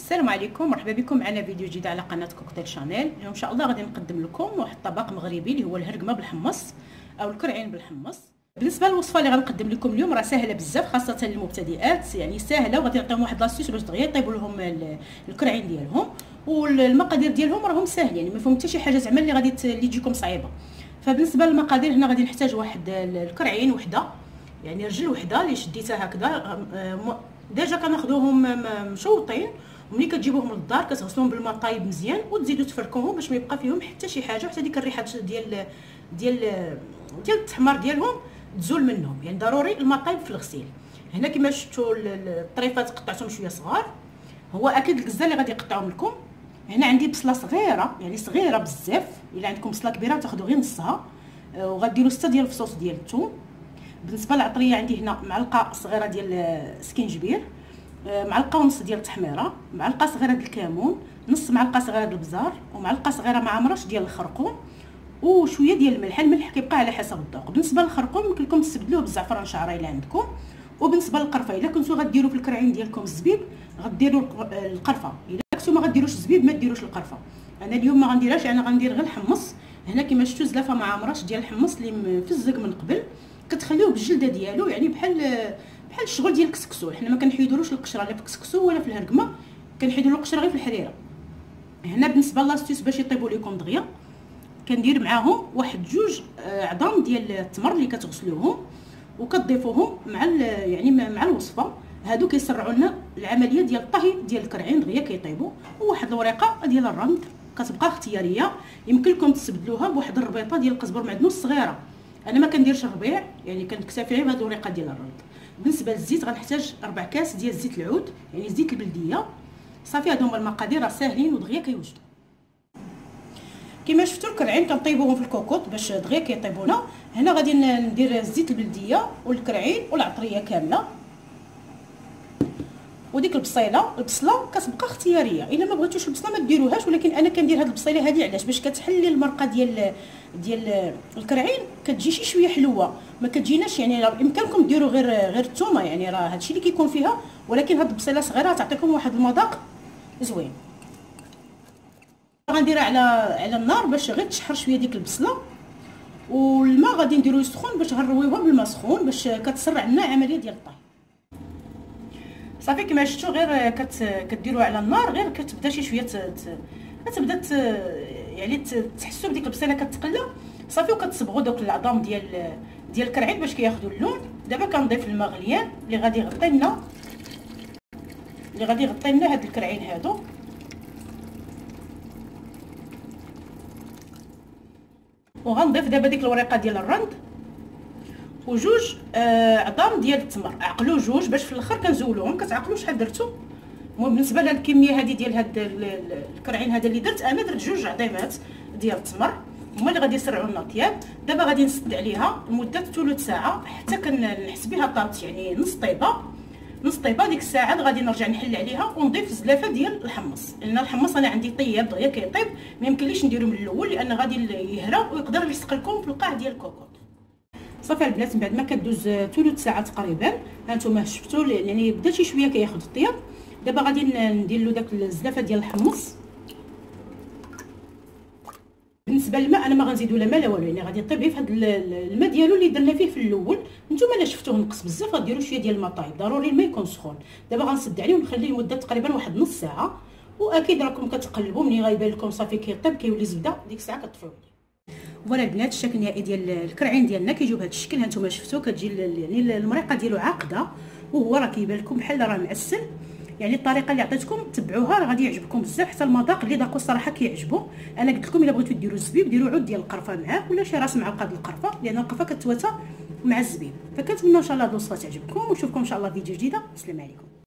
السلام عليكم، مرحبا بكم معنا فيديو جديد على قناه كوكتيل شانيل. اليوم ان شاء الله غادي نقدم لكم واحد الطبق مغربي اللي هو الهرقمه بالحمص او الكرعين بالحمص. بالنسبه للوصفه اللي غنقدم لكم اليوم راه سهله بزاف خاصه للمبتدئات، يعني سهله، وغادي نعطيهم واحد لاستيس باش دغيا يطيبوا لهم الكرعين ديالهم. والمقادير ديالهم راهم ساهل، يعني ما فيهم حتى شي حاجه زعما اللي غادي تجيكم صعيبه. فبالنسبه للمقادير هنا غادي نحتاج واحد الكرعين وحده، يعني رجل وحده اللي شديتها هكذا. ديجا كناخذوهم مشوطين، وملي كتجيبوهم للدار كتغسلوهم بالماء طايب مزيان وتزيدوا تفركوهم باش ما يبقى فيهم حتى شي حاجه، حتى ديك الريحه ديال التحمر ديالهم تزول منهم. يعني ضروري الماء طايب في الغسيل. هنا كما شفتوا الطريفات قطعتهم شويه صغار، هو اكيد الكزه اللي غادي يقطعهم لكم. هنا عندي بصله صغيره، يعني صغيره بزاف، الا عندكم بصله كبيره تاخذوا غير نصها، وغديروا 6 ديال الفصوص ديال الثوم. بالنسبه للعطريه عندي هنا معلقه صغيره ديال سكينجبير، معلقه ونص ديال التحميره، معلقه صغيره ديال الكمون، نص معلقه صغيره ديال البزار، ومعلقه صغيره مع مرش ديال الخرقوم، وشويه ديال الملح. الملح كيبقى على حسب الذوق. بالنسبه للخرقوم يمكن لكم تستبدلوه بالزعفران شعري الا عندكم. وبالنسبه للقرفه الا كنتو غديروا في الكرعين ديالكم الزبيب غديروا القرفه، الا كنتو ما غديروش الزبيب ما ديروش القرفه. انا اليوم ما غنديرهاش، انا غندير غير الحمص. هنا كما شفتوا زلافه مع مرش ديال الحمص اللي مفزق من قبل، كتخليوه بالجلده ديالو، يعني بحال الشغل ديال الكسكسو. حنا ما كنحيدولوش القشره لا في الكسكسو ولا في الهرقمه، كنحيدوا له القشره غير في الحريره. هنا بالنسبه لاستيس باش يطيبوا لكم دغيا كندير معاهم واحد جوج عظام ديال التمر اللي كتغسلوهم وكتضيفوهم مع الوصفه. هادو كيسرعوا لنا العمليه ديال الطهي ديال الكرعين دغيا كيطيبوا. وواحد الورقه ديال الرند كتبقى اختياريه، يمكن لكم تستبدلوها بواحد الربيطه ديال القزبر معدنوس صغيره. انا ما كنديرش الربيع، يعني كنكتفي غير بهاد الورقه ديال الرند. بالنسبه للزيت غنحتاج 4 كاس ديال زيت العود، يعني زيت البلديه. صافي هادو هما المقادير، راه ساهلين ودغيا كيوجدوا. كما شفتوا الكرعين كنطيبوهم في الكوكوط باش دغيا كيطيبونا. هنا غادي ندير الزيت البلديه والكرعين والعطريه كامله، وديك البصله كتبقى اختياريه. الا ما بغيتوش البصله ما ديروهاش، ولكن انا كندير هاد البصيله هذه علاش؟ باش كتحلي المرقه ديال الكرعين، كتجي شي شويه حلوه، ما كتجيناش يعني. بامكانكم ديروا غير الثومه، يعني راه هادشي اللي كيكون فيها، ولكن هاد البصيله صغيره تعطيكم واحد المذاق زوين. غنديرها على النار باش غير تشحر شويه ديك البصله، والماء غادي نديروه سخون باش غنرويوها بالماء سخون باش كتسرع لنا العمليه ديال الطهي. صافي كما شفتوا غير كديروها على النار، غير كتبدا شي شويه كتبدا يعني تحسوا بديك البصيله كتقلى. صافي وكتصبغوا دوك العظام ديال الكرعين باش كياخذوا اللون. دابا كنضيف الماء غليان اللي غادي يغطي لنا هاد الكرعين هادو. وغنضيف دابا ديك الورقه ديال الرند وجوج عظام ديال التمر. عقلوا جوج باش في الاخر كنزولوهم، كتعقلوا شحال درتو. المهم بالنسبه للكميه هذه ديال هاد الكرعين هذا اللي درت، انا درت جوج عظيمات ديال التمر، هما اللي غادي يسرعوا لنا الطياب. دابا غادي نسد عليها لمده ثلث ساعه حتى كنحس بها طابت، يعني نص طيبه. ديك الساعه غادي نرجع نحل عليها ونضيف زلافه ديال الحمص، لان الحمص انا عندي طياب دغيا كيطيب، ما يمكنليش نديرو من الاول لان غادي يهرى ويقدر يلصق لكم في القاع ديال الكوكوط. صافي البنات، من بعد ما كدوز ثلث ساعه تقريبا، هانتوما شفتوا يعني بدا شي شويه كياخذ الطياب. دابا غادي ندير له داك الزلافه ديال الحمص. بالنسبه للماء انا ما غنزيدو لا ماء لا والو، يعني غادي يطيب غير في هذا الماء ديالو اللي درنا فيه في الاول. نتوما الا شفتوه نقص بزاف غديروا شويه ديال الماء طايب، ضروري الماء يكون سخون. دابا غنسد عليه ونخليه لمده تقريبا واحد نص ساعه، واكيد راكم كتقلبوا ملي غيبان لكم صافي كيطيب كيولي زبده، ديك الساعه كطفيوه. فوالا البنات، الشكل النهائي ديال الكرعين ديالنا كيجيو بهذا الشكل. هانتوما شفتوا كتجي يعني المريقه ديالو عاقده، وهو راه كيبان لكم بحال راه معسل. يعني الطريقه اللي عطيتكم تبعوها، راه غادي يعجبكم بزاف. حتى المذاق اللي ذاقوا الصراحه كيعجبوا. انا قلت لكم الا بغيتو ديروا الزبيب ديروا عود ديال القرفه معاه، ولا شي راس معلقه ديال القرفه، لان القرفه كتواتى مع الزبيب. فكنتمنى ان شاء الله هاد الوصفه تعجبكم، ونشوفكم ان شاء الله في فيديو جديده. السلام عليكم.